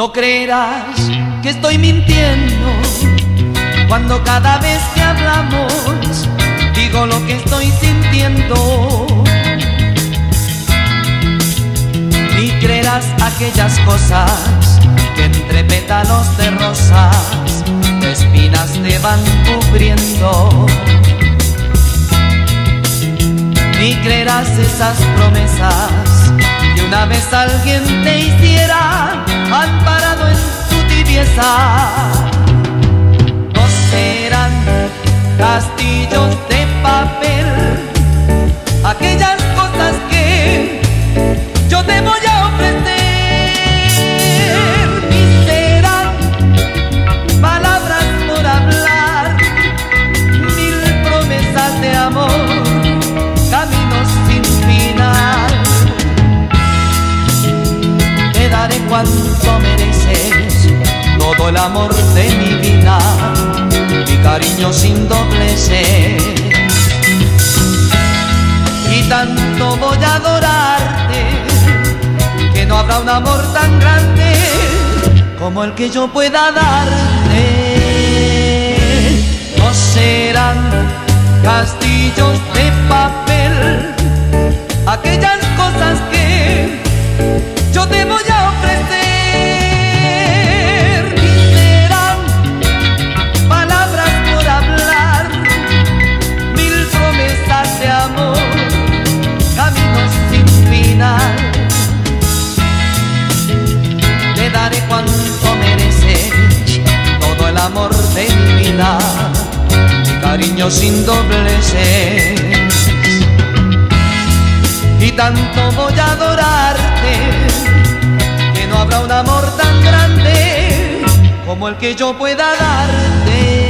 No creerás que estoy mintiendo cuando cada vez que hablamos digo lo que estoy sintiendo. Ni creerás aquellas cosas que entre pétalos de rosas de espinas te van cubriendo. Ni creerás esas promesas que una vez alguien te hiciera amparado en tu tibieza. No serán castillos de papel aquellas cosas que yo te voy a ofrecer, ni serán palabras por hablar, mil promesas de amor, caminos sin final. Te daré cuanto mereces, todo el amor de mi vida, mi cariño sin dobleces. Y tanto voy a adorarte que no habrá un amor tan grande como el que yo pueda darte. No serán castillos de papel aquellas cosas que yo te voy a ofrecer, ni serán palabras por hablar, mil promesas de amor, caminos sin final. Te daré cuanto mereces, todo el amor de mi vida, mi cariño sin dobleces. Y tanto voy a adorarte que no habrá un amor tan grande como el que yo pueda darte.